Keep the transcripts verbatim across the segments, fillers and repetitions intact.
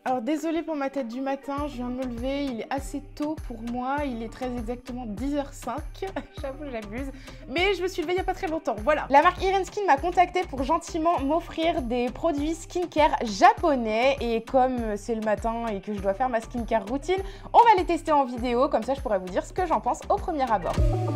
Alors désolée pour ma tête du matin, je viens de me lever, il est assez tôt pour moi, il est très exactement dix heures cinq, j'avoue j'abuse, mais je me suis levée il n'y a pas très longtemps, voilà. La marque Irenskin m'a contacté pour gentiment m'offrir des produits skincare japonais et comme c'est le matin et que je dois faire ma skincare routine, on va les tester en vidéo, comme ça je pourrais vous dire ce que j'en pense au premier abord.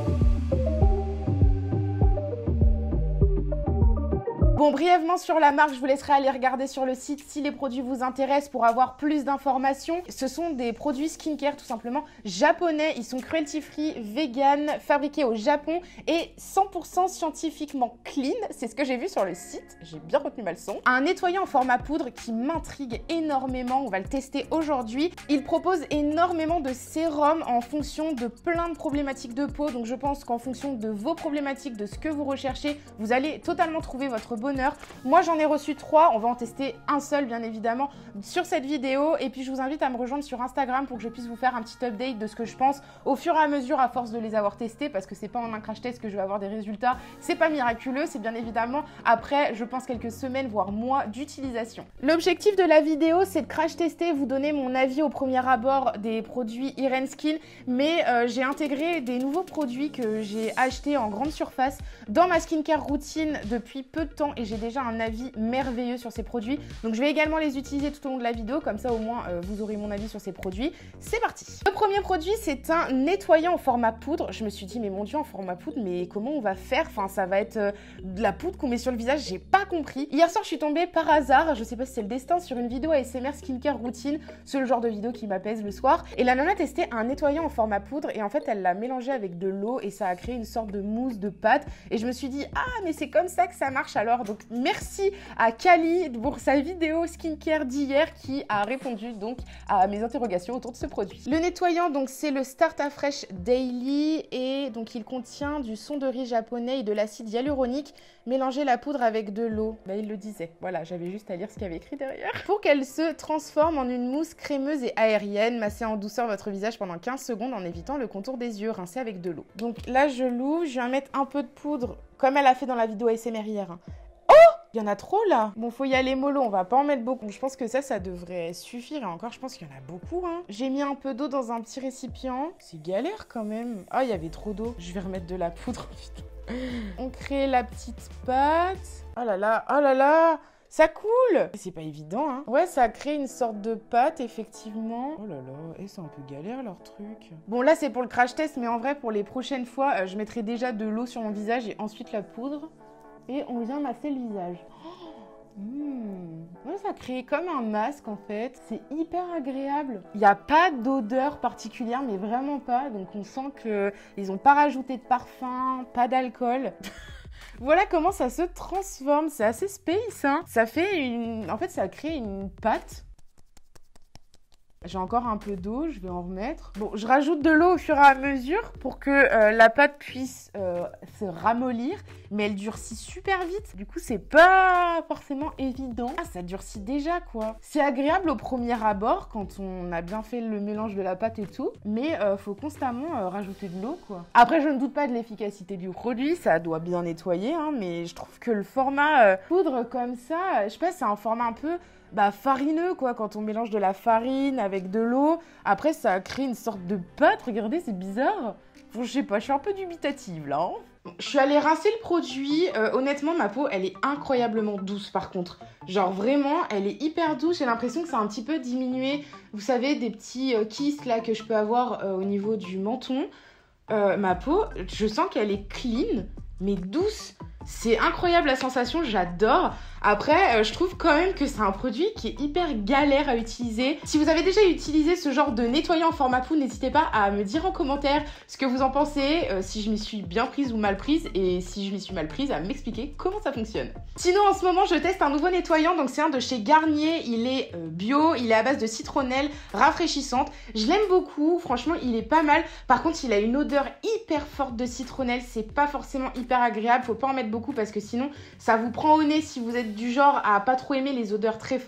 Bon, brièvement sur la marque, je vous laisserai aller regarder sur le site si les produits vous intéressent pour avoir plus d'informations. Ce sont des produits skincare tout simplement japonais. Ils sont cruelty free, vegan, fabriqués au Japon et cent pour cent scientifiquement clean. C'est ce que j'ai vu sur le site. J'ai bien retenu ma leçon. Un nettoyant en format poudre qui m'intrigue énormément. On va le tester aujourd'hui. Il propose énormément de sérums en fonction de plein de problématiques de peau. Donc je pense qu'en fonction de vos problématiques, de ce que vous recherchez, vous allez totalement trouver votre bonheur. Moi j'en ai reçu trois, on va en tester un seul bien évidemment sur cette vidéo et puis je vous invite à me rejoindre sur Instagram pour que je puisse vous faire un petit update de ce que je pense au fur et à mesure à force de les avoir testés parce que c'est pas en un crash test que je vais avoir des résultats, c'est pas miraculeux, c'est bien évidemment après je pense quelques semaines voire mois d'utilisation. L'objectif de la vidéo c'est de crash tester, vous donner mon avis au premier abord des produits Irenskin mais euh, j'ai intégré des nouveaux produits que j'ai achetés en grande surface dans ma skincare routine depuis peu de temps et j'ai déjà un avis merveilleux sur ces produits. Donc je vais également les utiliser tout au long de la vidéo, comme ça au moins euh, vous aurez mon avis sur ces produits. C'est parti. Le premier produit c'est un nettoyant en format poudre. Je me suis dit mais mon dieu en format poudre mais comment on va faire? Enfin ça va être euh, de la poudre qu'on met sur le visage, j'ai pas compris. Hier soir je suis tombée par hasard, je sais pas si c'est le destin, sur une vidéo A S M R skincare routine. C'est le genre de vidéo qui m'apaise le soir. Et la nana testait un nettoyant en format poudre et en fait elle l'a mélangé avec de l'eau et ça a créé une sorte de mousse de pâte. Et je me suis dit ah mais c'est comme ça que ça marche alors. Donc merci à Kali pour sa vidéo skincare d'hier qui a répondu donc à mes interrogations autour de ce produit. Le nettoyant donc c'est le Start Fresh Daily et donc il contient du son de riz japonais et de l'acide hyaluronique. Mélanger la poudre avec de l'eau. Bah il le disait. Voilà, j'avais juste à lire ce qu'il y avait écrit derrière. Pour qu'elle se transforme en une mousse crémeuse et aérienne, massez en douceur votre visage pendant quinze secondes en évitant le contour des yeux, rincez avec de l'eau. Donc là je l'ouvre, je viens mettre un peu de poudre comme elle a fait dans la vidéo A S M R hier. Hein. Il y en a trop là. Bon, faut y aller mollo, on va pas en mettre beaucoup. Je pense que ça, ça devrait suffire. Et encore, je pense qu'il y en a beaucoup. Hein. J'ai mis un peu d'eau dans un petit récipient. C'est galère quand même. Ah, il y avait trop d'eau. Je vais remettre de la poudre. On crée la petite pâte. Oh là là, oh là là. Ça coule. C'est pas évident, hein. Ouais, ça crée une sorte de pâte, effectivement. Oh là là, et c'est un peu galère leur truc. Bon, là, c'est pour le crash test, mais en vrai, pour les prochaines fois, euh, je mettrai déjà de l'eau sur mon visage et ensuite la poudre. Et on vient masser le visage. Oh, mmh. Ouais, ça crée comme un masque en fait. C'est hyper agréable. Il n'y a pas d'odeur particulière, mais vraiment pas. Donc on sent qu'ils n'ont pas rajouté de parfum, pas d'alcool. Voilà comment ça se transforme. C'est assez space, hein. Ça fait une... En fait, ça crée une pâte. J'ai encore un peu d'eau, je vais en remettre. Bon, je rajoute de l'eau au fur et à mesure pour que euh, la pâte puisse euh, se ramollir, mais elle durcit super vite. Du coup, c'est pas forcément évident. Ah, ça durcit déjà, quoi. C'est agréable au premier abord quand on a bien fait le mélange de la pâte et tout, mais euh, faut constamment euh, rajouter de l'eau, quoi. Après, je ne doute pas de l'efficacité du produit, ça doit bien nettoyer, hein, mais je trouve que le format euh, poudre comme ça, je sais pas, c'est un format un peu... Bah, farineux quoi, quand on mélange de la farine avec de l'eau, après ça crée une sorte de pâte, regardez c'est bizarre. Bon, je sais pas, je suis un peu dubitative là. Hein. Je suis allée rincer le produit, euh, honnêtement ma peau elle est incroyablement douce par contre. Genre vraiment elle est hyper douce, j'ai l'impression que ça a un petit peu diminué, vous savez des petits euh, kystes là que je peux avoir euh, au niveau du menton. Euh, ma peau, je sens qu'elle est clean mais douce. C'est incroyable la sensation, j'adore. Après, euh, je trouve quand même que c'est un produit qui est hyper galère à utiliser. Si vous avez déjà utilisé ce genre de nettoyant en format poudre, n'hésitez pas à me dire en commentaire ce que vous en pensez, euh, si je m'y suis bien prise ou mal prise, et si je m'y suis mal prise, à m'expliquer comment ça fonctionne. Sinon, en ce moment, je teste un nouveau nettoyant, donc c'est un de chez Garnier. Il est euh, bio, il est à base de citronnelle rafraîchissante. Je l'aime beaucoup, franchement, il est pas mal. Par contre, il a une odeur hyper forte de citronnelle, c'est pas forcément hyper agréable, faut pas en mettre beaucoup parce que sinon, ça vous prend au nez si vous êtes du genre à pas trop aimer les odeurs très fortes.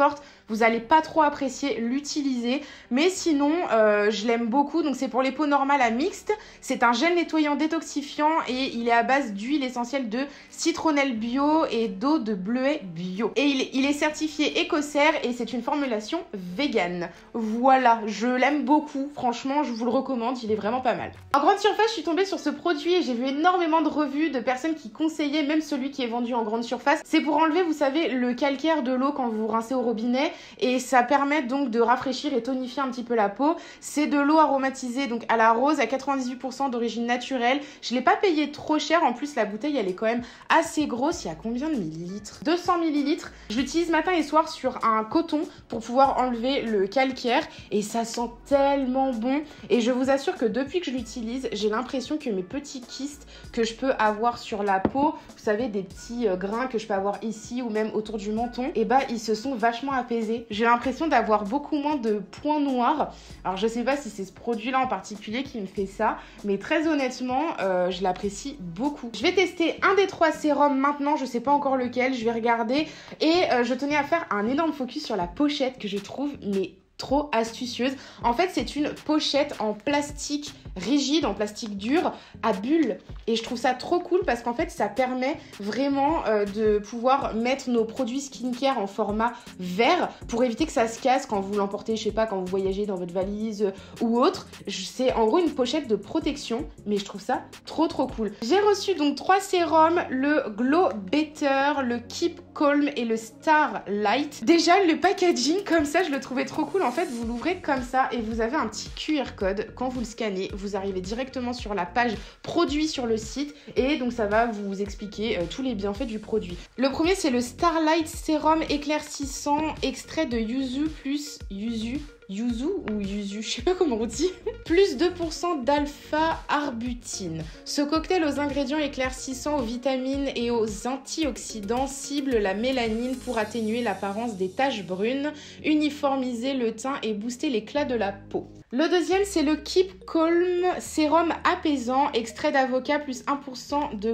vous allez pas trop apprécier l'utiliser. Mais sinon, euh, je l'aime beaucoup. Donc c'est pour les peaux normales à mixte. C'est un gel nettoyant détoxifiant et il est à base d'huile essentielle de citronnelle bio et d'eau de bleuet bio. Et il est, il est certifié Écocert et c'est une formulation vegan. Voilà, je l'aime beaucoup. Franchement, je vous le recommande. Il est vraiment pas mal. En grande surface, je suis tombée sur ce produit et j'ai vu énormément de revues de personnes qui conseillaient même celui qui est vendu en grande surface. C'est pour enlever, vous savez, le calcaire de l'eau quand vous rincez au robinet et ça permet donc de rafraîchir et tonifier un petit peu la peau. C'est de l'eau aromatisée donc à la rose à quatre-vingt-dix-huit pour cent d'origine naturelle. Je l'ai pas payé trop cher. En plus, la bouteille, elle est quand même assez grosse. Il y a combien de millilitres? deux cents millilitres. Je l'utilise matin et soir sur un coton pour pouvoir enlever le calcaire et ça sent tellement bon. Et je vous assure que depuis que je l'utilise, j'ai l'impression que mes petits kystes que je peux avoir sur la peau, vous savez, des petits euh, grains que je peux avoir ici ou même autour du menton, et bah ils se sont vachement apaisés. J'ai l'impression d'avoir beaucoup moins de points noirs. Alors je sais pas si c'est ce produit là en particulier qui me fait ça, mais très honnêtement euh, je l'apprécie beaucoup. Je vais tester un des trois sérums maintenant, je sais pas encore lequel, je vais regarder. Et euh, je tenais à faire un énorme focus sur la pochette que je trouve mais trop astucieuse. En fait, c'est une pochette en plastique rigide, en plastique dur, à bulles. Et je trouve ça trop cool parce qu'en fait, ça permet vraiment euh, de pouvoir mettre nos produits skincare en format verre pour éviter que ça se casse quand vous l'emportez, je sais pas, quand vous voyagez dans votre valise euh, ou autre. C'est en gros une pochette de protection, mais je trouve ça trop trop cool. J'ai reçu donc trois sérums, le Glow Better, le Keep Calm et le Starlight. Déjà, le packaging comme ça, je le trouvais trop cool. En fait, vous l'ouvrez comme ça et vous avez un petit Q R code. Quand vous le scannez, vous arrivez directement sur la page produit sur le site et donc ça va vous expliquer euh, tous les bienfaits du produit. Le premier, c'est le Starlight Sérum éclaircissant extrait de yuzu plus yuzu. Yuzu ou yuzu, je sais pas comment on dit. Plus deux pour cent d'alpha-arbutin. Ce cocktail aux ingrédients éclaircissants, aux vitamines et aux antioxydants cible la mélanine pour atténuer l'apparence des taches brunes, uniformiser le teint et booster l'éclat de la peau. Le deuxième, c'est le Keep Calm sérum apaisant, extrait d'avocat plus un pour cent de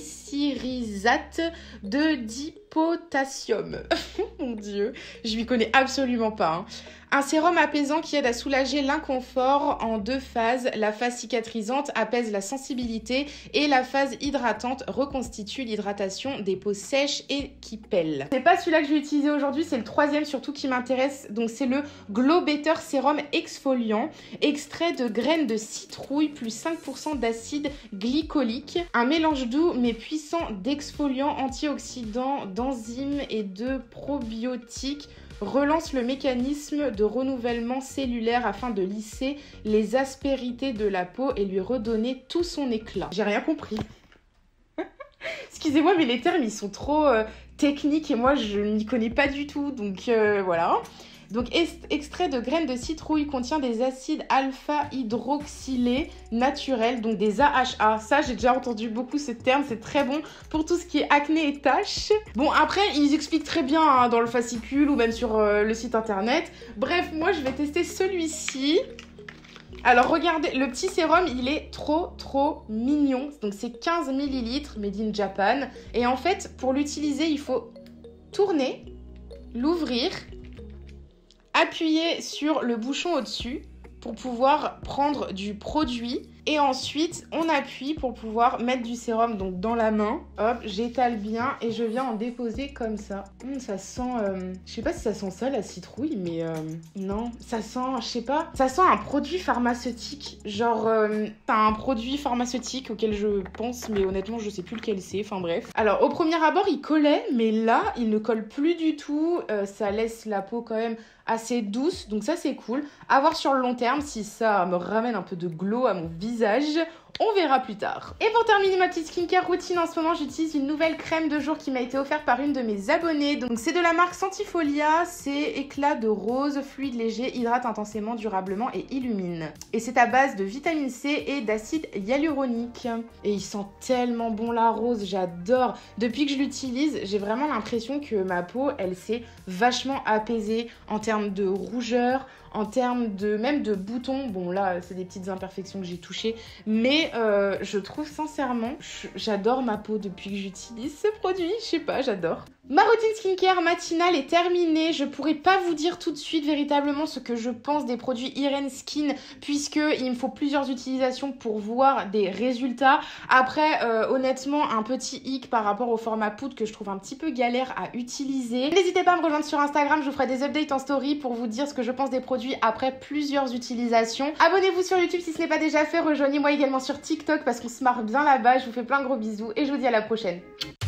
glycyrrhizate de dipotassium. Mon Dieu, je m'y connais absolument pas. Hein. Un sérum apaisant qui aide à soulager l'inconfort en deux phases. La phase cicatrisante apaise la sensibilité et la phase hydratante reconstitue l'hydratation des peaux sèches et qui pèlent. C'est pas celui-là que je vais utiliser aujourd'hui, c'est le troisième surtout qui m'intéresse. Donc c'est le Glow Better sérum exfoliant, extrait de graines de citrouille plus cinq pour cent d'acide glycolique. Un mélange doux mais puissant d'exfoliants, antioxydants, d'enzymes et de probiotiques relance le mécanisme de renouvellement cellulaire afin de lisser les aspérités de la peau et lui redonner tout son éclat. J'ai rien compris. Excusez-moi, mais les termes, ils sont trop euh, techniques et moi, je n'y connais pas du tout. Donc, euh, voilà. Donc, extrait de graines de citrouille contient des acides alpha-hydroxylés naturels, donc des A H A. Ça, j'ai déjà entendu beaucoup ce terme, c'est très bon pour tout ce qui est acné et taches. Bon, après, ils expliquent très bien hein, dans le fascicule ou même sur euh, le site internet. Bref, moi, je vais tester celui-ci. Alors, regardez, le petit sérum, il est trop, trop mignon. Donc, c'est quinze millilitres, made in Japan. Et en fait, pour l'utiliser, il faut tourner, l'ouvrir, appuyer sur le bouchon au-dessus pour pouvoir prendre du produit et ensuite on appuie pour pouvoir mettre du sérum donc dans la main. Hop, j'étale bien et je viens en déposer comme ça. Hum, ça sent, euh, je sais pas si ça sent ça la citrouille, mais euh, non, ça sent, je sais pas, ça sent un produit pharmaceutique. Genre, euh, c'est un produit pharmaceutique auquel je pense, mais honnêtement je sais plus lequel c'est. Enfin bref. Alors au premier abord il collait, mais là il ne colle plus du tout. Euh, ça laisse la peau quand même assez douce, donc ça c'est cool. À voir sur le long terme si ça me ramène un peu de glow à mon visage. On verra plus tard. Et pour terminer ma petite skincare routine, en ce moment j'utilise une nouvelle crème de jour qui m'a été offerte par une de mes abonnées. Donc c'est de la marque Santifolia, c'est éclat de rose, fluide léger, hydrate intensément, durablement et illumine. Et c'est à base de vitamine C et d'acide hyaluronique. Et il sent tellement bon la rose, j'adore. Depuis que je l'utilise, j'ai vraiment l'impression que ma peau, elle s'est vachement apaisée en termes de rougeur, en termes de même de boutons. Bon là c'est des petites imperfections que j'ai touchées, mais euh, je trouve sincèrement j'adore ma peau depuis que j'utilise ce produit, je sais pas, j'adore. Ma routine skincare matinale est terminée. Je pourrais pas vous dire tout de suite véritablement ce que je pense des produits Irene Skin puisque il me faut plusieurs utilisations pour voir des résultats. Après, euh, honnêtement, un petit hic par rapport au format poudre que je trouve un petit peu galère à utiliser. N'hésitez pas à me rejoindre sur Instagram, je vous ferai des updates en story pour vous dire ce que je pense des produits après plusieurs utilisations. Abonnez-vous sur YouTube si ce n'est pas déjà fait. Rejoignez-moi également sur TikTok parce qu'on se marre bien là-bas. Je vous fais plein de gros bisous et je vous dis à la prochaine.